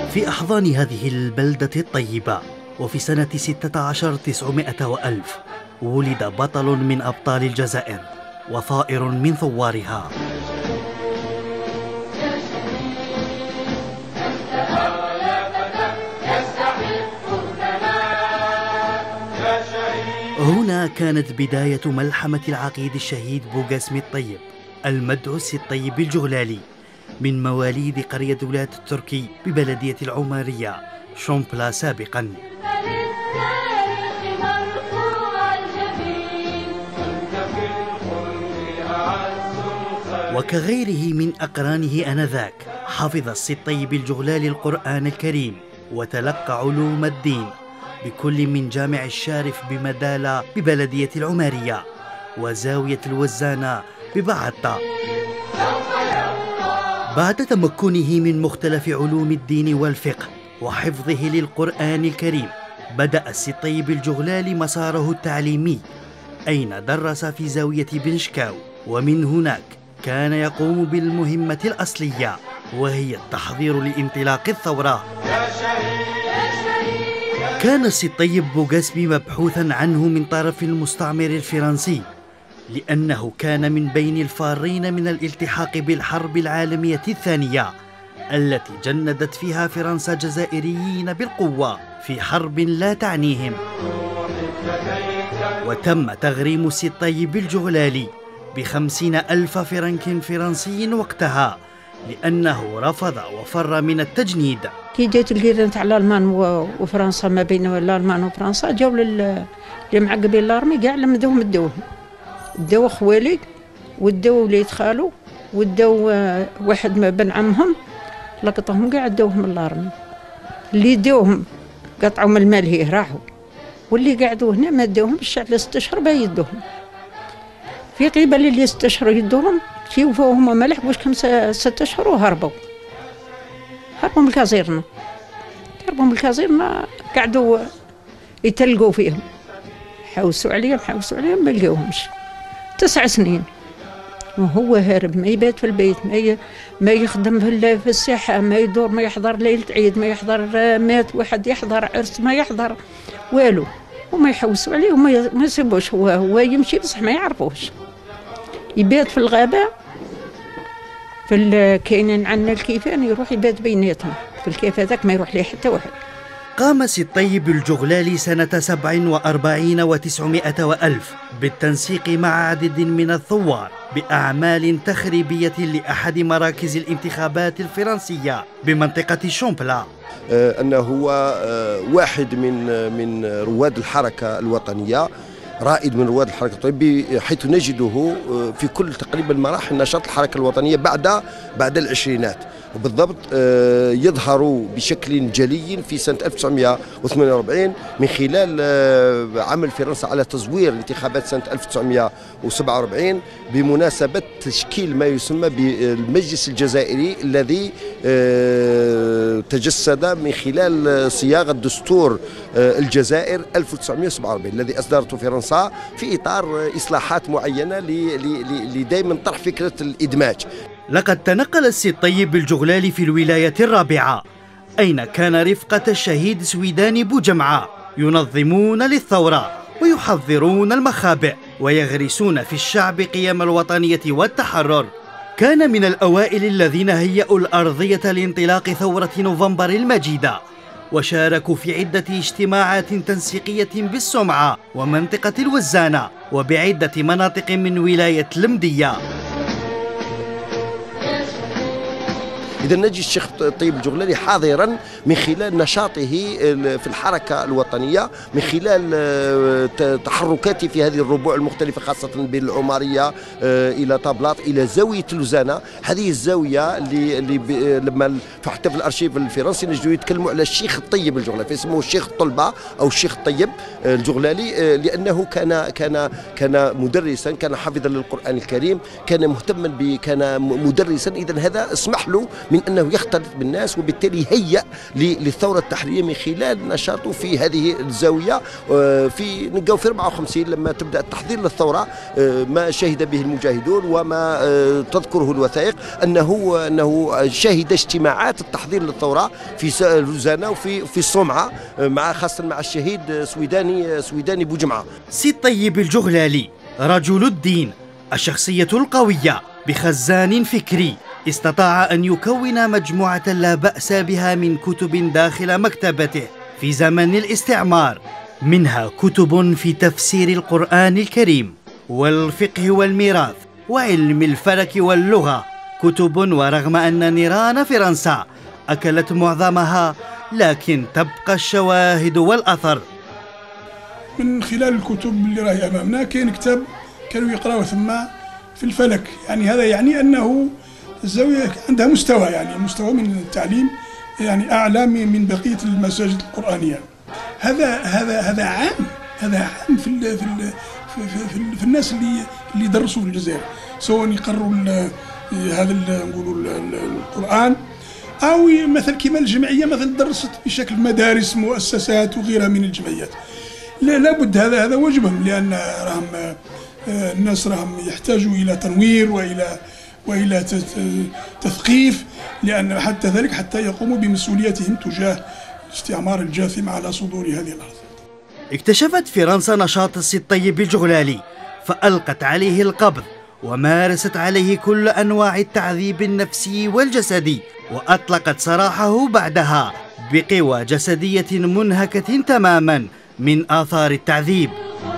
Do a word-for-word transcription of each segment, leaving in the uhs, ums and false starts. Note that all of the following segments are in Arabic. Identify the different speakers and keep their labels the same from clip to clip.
Speaker 1: في أحضان هذه البلدة الطيبة وفي سنة ستة عشر تسعمائة وألف ولد بطل من أبطال الجزائر وثائر من ثوارها. هنا كانت بداية ملحمة العقيد الشهيد بوقاسمي الطيب المدعو السي الطيب الجغلالي من مواليد قرية ولاية التركي ببلدية العمارية شومبلا سابقا. وكغيره من أقرانه آنذاك حفظ السي الطيب الجغلالي القرآن الكريم وتلقى علوم الدين بكل من جامع الشارف بمدالة ببلدية العمارية وزاوية الوزانة ببعطة. بعد تمكنه من مختلف علوم الدين والفقه وحفظه للقرآن الكريم بدأ السي الطيب الجغلالي مساره التعليمي، أين درس في زاوية بنشكاو، ومن هناك كان يقوم بالمهمة الأصلية وهي التحضير لانطلاق الثورة. كان السي الطيب بوقاسمي مبحوثا عنه من طرف المستعمر الفرنسي لأنه كان من بين الفارين من الالتحاق بالحرب العالمية الثانية التي جندت فيها فرنسا جزائريين بالقوة في حرب لا تعنيهم. وتم تغريم السي الطيب الجغلالي بخمسين ألف فرنك فرنسي وقتها لأنه رفض وفر من التجنيد.
Speaker 2: كي جات الجيرة تاع الألمان وفرنسا، ما بين الألمان وفرنسا، جاو اللي معقبين الأرمي كاع لمدوهم الدوهم، داو خوالي وداو وليد خالو وداو واحد ما بن عمهم، لقطهم كاع داوهم الأرمي. اللي داوهم قطعوا من المال هيه راحوا، واللي قعدوا هنا ما داوهمش على ست اشهر باهي يدوهم. في قبل اللي ست اشهر يدوهم شوفوا هما ما لحقوش خمسة ست اشهر وهربوا هربوا من الكازيرنا هربوا من الكازيرنا قعدوا يتلقوا فيهم، حوسوا عليهم حوسوا عليهم ما لقاوهمش تسع سنين وهو هارب، ما يبات في البيت، ما ي... ما يخدم في الساحه، ما يدور، ما يحضر ليله عيد، ما يحضر مات واحد، يحضر عرس ما يحضر والو، وما يحوسوا عليه وما ي... ما يسيبوش. هو هو يمشي بصح ما يعرفوش، يبات في الغابه في كاينين عندنا الكيفان يروح يبات بيناتهم في الكيف هذاك ما يروح ليه حتى واحد.
Speaker 1: قام السي الطيب الجغلالي سنة سبع وأربعين وتسعمائة وألف بالتنسيق مع عدد من الثوار بأعمال تخريبية لأحد مراكز الانتخابات الفرنسية بمنطقة شومبلا.
Speaker 3: أنه هو واحد من من رواد الحركة الوطنية، رائد من رواد الحركة الوطنية، حيث نجده في كل تقريبا مراحل نشاط الحركة الوطنية بعد بعد العشرينات، وبالضبط يظهر بشكل جلي في سنة ألف وتسعمائة وثمانية وأربعين من خلال عمل فرنسا على تزوير انتخابات سنة ألف وتسعمائة وسبعة وأربعين بمناسبة تشكيل ما يسمى بالمجلس الجزائري الذي تجسد من خلال صياغة دستور الجزائر ألف وتسعمائة وسبعة وأربعين الذي أصدرته فرنسا في إطار إصلاحات معينة لدائما طرح فكرة الإدماج.
Speaker 1: لقد تنقل السي الطيب الجغلالي في الولاية الرابعة أين كان رفقة الشهيد سويداني بوجمعة ينظمون للثورة ويحضرون المخابئ ويغرسون في الشعب قيم الوطنية والتحرر. كان من الأوائل الذين هيئوا الأرضية لانطلاق ثورة نوفمبر المجيدة، وشاركوا في عدة اجتماعات تنسيقية بالسمعة ومنطقة الوزانة وبعدة مناطق من ولاية المدية.
Speaker 3: إذا نجد الشيخ الطيب الجغلالي حاضرا من خلال نشاطه في الحركة الوطنية، من خلال تحركاته في هذه الربوع المختلفة خاصة بين العمارية إلى طابلاط إلى زاوية الوزانة. هذه الزاوية اللي, اللي لما حتى في الأرشيف الفرنسي نجدوا يتكلموا على الشيخ الطيب الجغلالي، فيسموه الشيخ الطلبة أو الشيخ الطيب الجغلالي، لأنه كان كان كان مدرسا، كان حافظا للقرآن الكريم، كان مهتما ب كان مدرسا. إذا هذا اسمح له من أنه يختلط بالناس، وبالتالي هيأ للثورة التحريرية من خلال نشاطه في هذه الزاوية. في نلقاو في أربعة وخمسين لما تبدأ التحضير للثورة ما شهد به المجاهدون وما تذكره الوثائق أنه أنه شهد اجتماعات التحضير للثورة في لوزانا وفي في الصومعة، مع خاصة مع الشهيد سويداني سويداني بوجمعة.
Speaker 1: سي الطيب الجغلالي رجل الدين، الشخصية القوية بخزان فكري، استطاع أن يكون مجموعة لا بأس بها من كتب داخل مكتبته في زمن الاستعمار، منها كتب في تفسير القرآن الكريم والفقه والميراث وعلم الفلك واللغة، كتب ورغم أن نيران فرنسا أكلت معظمها لكن تبقى الشواهد والأثر.
Speaker 4: من خلال الكتب اللي راهي أمامنا كاين كتاب كانوا يقراوه ثم في الفلك، يعني هذا يعني أنه الزاوية عندها مستوى، يعني مستوى من التعليم يعني أعلى من بقية المساجد القرآنية. هذا هذا هذا عام، هذا عام في ال في ال في, في, في الناس اللي اللي درسوا في الجزائر، سواء يقروا هذا نقولوا القرآن أو مثلا كما الجمعية مثلا درست بشكل مدارس مؤسسات وغيرها من الجمعيات. لابد هذا هذا واجبهم، لأن راهم الناس راهم يحتاجوا إلى تنوير وإلى وإلى تثقيف، لأن حتى ذلك حتى يقوموا بمسؤوليتهم تجاه الاستعمار الجاثم على صدور هذه الأرض.
Speaker 1: اكتشفت فرنسا نشاط السي الطيب الجغلالي فألقت عليه القبض ومارست عليه كل أنواع التعذيب النفسي والجسدي، وأطلقت سراحه بعدها بقوى جسدية منهكة تماما من آثار التعذيب.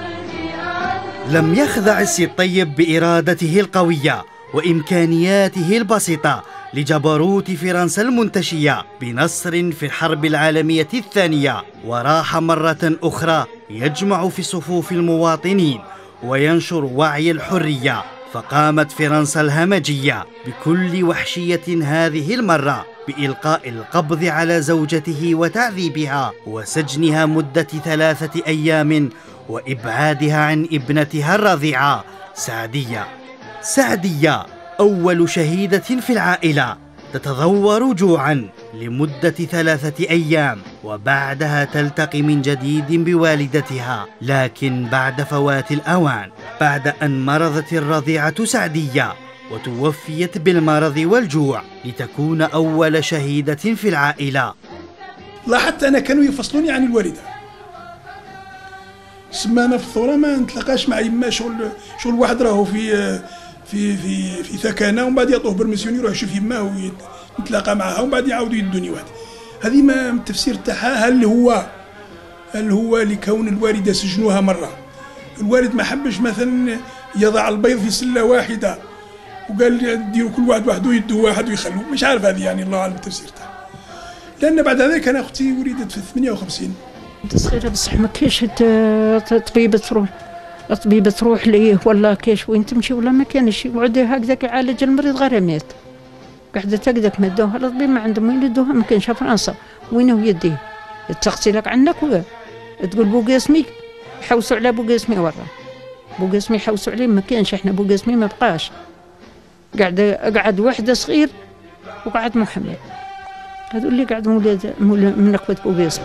Speaker 1: لم يخضع السي الطيب بإرادته القوية وإمكانياته البسيطة لجبروت فرنسا المنتشية بنصر في الحرب العالمية الثانية، وراح مرة أخرى يجمع في صفوف المواطنين وينشر وعي الحرية. فقامت فرنسا الهمجية بكل وحشية هذه المرة بإلقاء القبض على زوجته وتعذيبها وسجنها مدة ثلاثة أيام وإبعادها عن ابنتها الرضيعة سعدية. سعدية أول شهيدة في العائلة تتضور جوعا لمدة ثلاثة أيام، وبعدها تلتقي من جديد بوالدتها، لكن بعد فوات الأوان بعد أن مرضت الرضيعة سعدية وتوفيت بالمرض والجوع لتكون أول شهيدة في العائلة.
Speaker 4: لاحظت أنا كانوا يفصلوني عن الوالدة، سمانا في الثورة ما نتلاقاش مع يما، شغل شغل واحد راهو في في في في ثكنه ومن بعد يعطوه برميسيون يروح يشوف يماه ويتلاقى معها ومن بعد يعاودوا يدوني واحد. هذه ما التفسير تاعها، هل هو هل هو لكون الوالده سجنوها مره، الوالد ما حبش مثلا يضع البيض في سله واحده وقال ديروا كل واحد وحده يدوا واحد ويخلوه، مش عارف هذه يعني الله اعلم التفسير تاعها. لان بعد ذلك انا اختي ولدت في ثمانية وخمسين
Speaker 2: صغيره بصح ما كاينش طبيبه تروح الطبيبة تروح ليه ولا كاش وين تمشي ولا ما كانش، يقعد هكذاك يعالج المريض غير مات، قعدت هكذاك ما داوها الطبيب ما عندهم وين يدوها، ما كانش فرنسا وين هو يديه، تغسي لك عنك وغير تقول بوقاسمي حوسوا على بوقاسمي ورا بوقاسمي حوسوا عليه، ما كانش احنا بوقاسمي ما بقاش، قعد قعد وحده صغير وقعد محمد، هذو اللي قعد مولاد من نخوة بوقاسمي.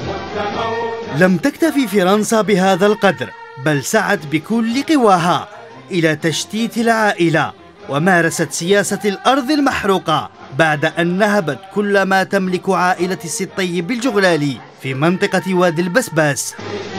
Speaker 1: لم تكتفي فرنسا بهذا القدر، بل سعت بكل قواها إلى تشتيت العائلة ومارست سياسة الأرض المحروقة بعد أن نهبت كل ما تملك عائلة السي الطيب الجغلالي في منطقة وادي البسباس.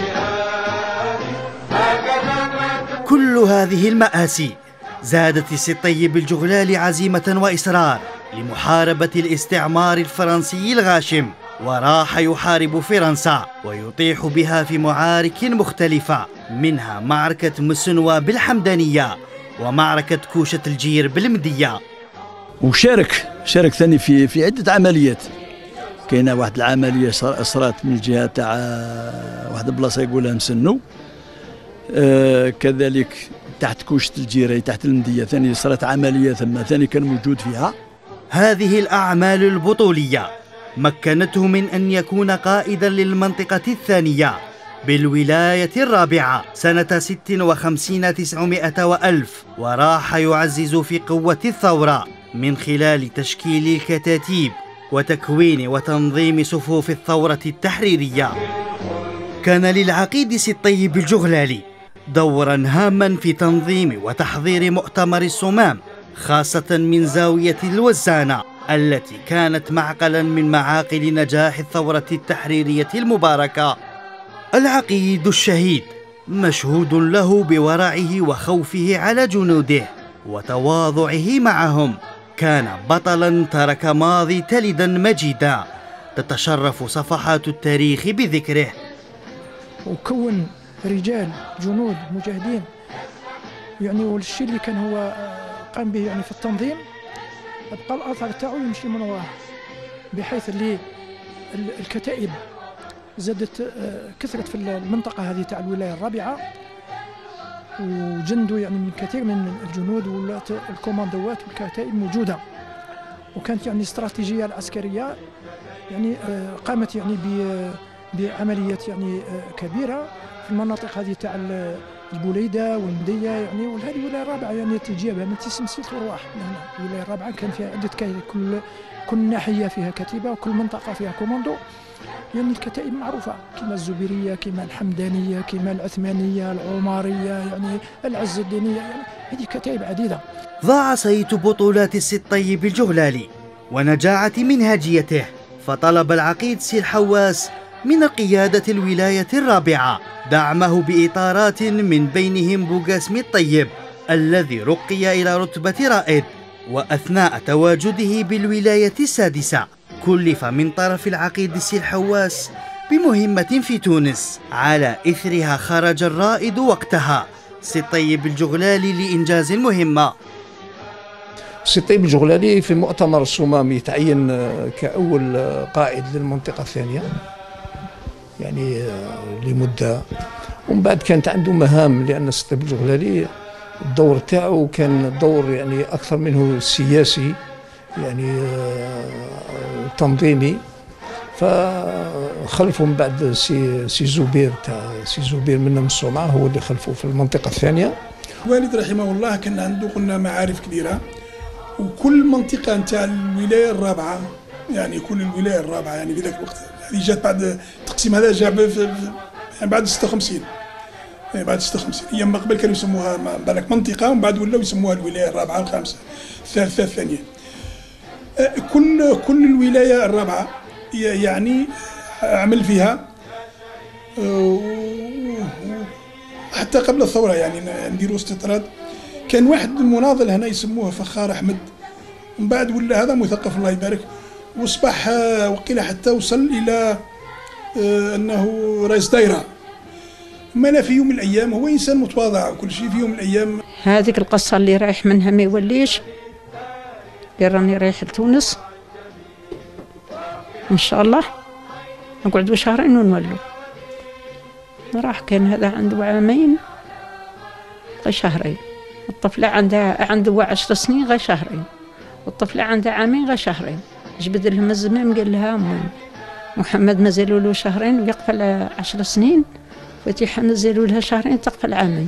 Speaker 1: كل هذه المآسي زادت السي الطيب الجغلالي عزيمة وإصرار لمحاربة الاستعمار الفرنسي الغاشم، وراح يحارب فرنسا ويطيح بها في معارك مختلفة، منها معركة مسنوى بالحمدانية ومعركة كوشة الجير بالمدية.
Speaker 5: وشارك شارك ثاني في في عدة عمليات، كاينه واحد العملية صارت من الجهة تاع واحد البلاصة يقولها مسنو، آه كذلك تحت كوشة الجير تحت المدية ثاني صارت عملية ثم ثاني كان موجود فيها.
Speaker 1: هذه الأعمال البطولية مكنته من أن يكون قائدا للمنطقة الثانية بالولاية الرابعة سنة ست وخمسين تسعمائة وألف، وراح يعزز في قوة الثورة من خلال تشكيل الكتاتيب وتكوين وتنظيم صفوف الثورة التحريرية. كان للعقيد سي الطيب الجغلالي دورا هاما في تنظيم وتحضير مؤتمر الصمام، خاصة من زاوية الوزانة التي كانت معقلا من معاقل نجاح الثورة التحريرية المباركة. العقيد الشهيد مشهود له بورعه وخوفه على جنوده وتواضعه معهم، كان بطلا ترك ماضي تلدا مجيدا تتشرف صفحات التاريخ بذكره.
Speaker 6: وكون رجال جنود مجاهدين يعني، والشيء اللي كان هو قام به يعني في التنظيم بقى الاثر تاعو يمشي من وراه، بحيث اللي الكتائب زادت كثرت في المنطقه هذه تاع الولايه الرابعه، وجندوا يعني من كثير من الجنود ولات الكوماندوات والكتائب موجوده، وكانت يعني الاستراتيجيه العسكريه يعني قامت يعني بعمليات يعني كبيره في المناطق هذه تاع البوليده والمديه يعني، وهذه الولايه الرابعه يعني تجيبها من تسم ست ارواح. يعني الولايه الرابعه كان فيها عده كتائب، كل كل ناحيه فيها كتيبه وكل منطقه فيها كوماندو. يعني الكتائب معروفه كما الزبيريه كما الحمدانيه كما العثمانيه العماريه يعني العز الدينيه، يعني هذه كتائب عديده.
Speaker 1: ضاع صيت بطولات السي الطيب الجغلالي ونجاعة منهجيته، فطلب العقيد سي الحواس من القيادة الولاية الرابعة دعمه بإطارات، من بينهم بوقاسم الطيب الذي رقي إلى رتبة رائد. وأثناء تواجده بالولاية السادسة كلف من طرف العقيد سي الحواس بمهمة في تونس، على إثرها خرج الرائد وقتها سي الطيب الجغلالي لإنجاز المهمة.
Speaker 7: سي الطيب الجغلالي في مؤتمر الصمام يتعين كأول قائد للمنطقة الثانية يعني لمدة، ومن بعد كانت عنده مهام، لأن سي الطيب الجغلالي الدور تاعو كان دور يعني أكثر منه سياسي يعني تنظيمي. فخلفوا من بعد سي سي زبير تاع سي زبير من الصومعة هو اللي خلفوا في المنطقة الثانية.
Speaker 4: الوالد رحمه الله كان عنده قلنا معارف كبيرة، وكل منطقة نتاع الولاية الرابعة يعني كل الولاية الرابعة يعني في ذاك الوقت هذه جات بعد التقسيم هذا جاء يعني بعد ستة وخمسين يعني بعد ستة وخمسين. ايام ما قبل كانوا يسموها بالك منطقة، ومن بعد ولاو يسموها الولاية الرابعة الخامسة الثالثة الثانية. كل كل الولاية الرابعة يعني عمل فيها حتى قبل الثورة يعني نديروا استطراد. كان واحد المناضل هنا يسموه فخار أحمد، ومن بعد ولا هذا مثقف الله يبارك، واصبح وقيل حتى وصل إلى أنه رئيس دايرة. ما في يوم من الأيام هو إنسان متواضع وكل شيء، في يوم من الأيام
Speaker 2: هذيك القصة اللي رايح منها ما يوليش، قال راني رايح لتونس إن شاء الله نقعدوا شهرين ونولوا. راح كان هذا عنده عامين غير شهرين، الطفلة عندها عنده عشر سنين غير شهرين، والطفلة عندها عامين غير شهرين. جبد لهم الزمام قال لها أمي محمد مازالوا له شهرين ويقفل عشر سنين، فتيحة مازالوا لها شهرين تقفل عامين.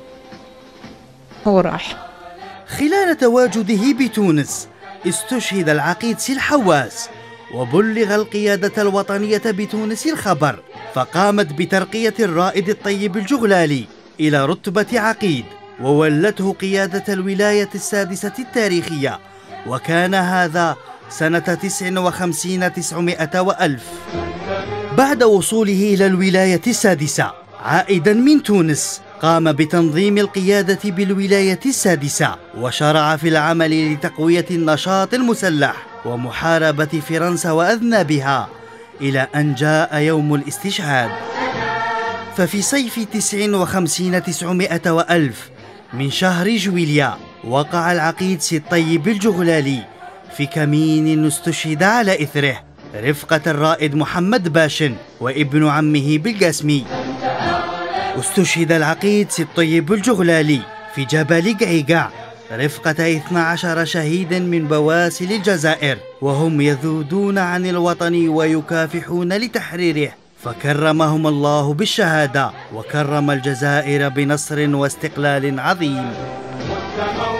Speaker 2: هو راح.
Speaker 1: خلال تواجده بتونس استشهد العقيد سي الحواس، وبلغ القيادة الوطنية بتونس الخبر، فقامت بترقية الرائد الطيب الجغلالي إلى رتبة عقيد، وولته قيادة الولاية السادسة التاريخية، وكان هذا سنة تسع وخمسين تسعمائة وألف. بعد وصوله إلى الولاية السادسة عائدا من تونس، قام بتنظيم القيادة بالولاية السادسة، وشرع في العمل لتقوية النشاط المسلح ومحاربة فرنسا وأذنابها، إلى أن جاء يوم الاستشهاد. ففي صيف تسع وخمسين تسعمائة وألف من شهر جويليا وقع العقيد سي الطيب الجغلالي في كمين استشهد على إثره رفقة الرائد محمد باشن وابن عمه بالقاسمي. استشهد العقيد سي الطيب الجغلالي في جبل قعيقع رفقة اثنا عشر شهيدا من بواسل الجزائر، وهم يذودون عن الوطن ويكافحون لتحريره، فكرمهم الله بالشهادة وكرم الجزائر بنصر واستقلال عظيم.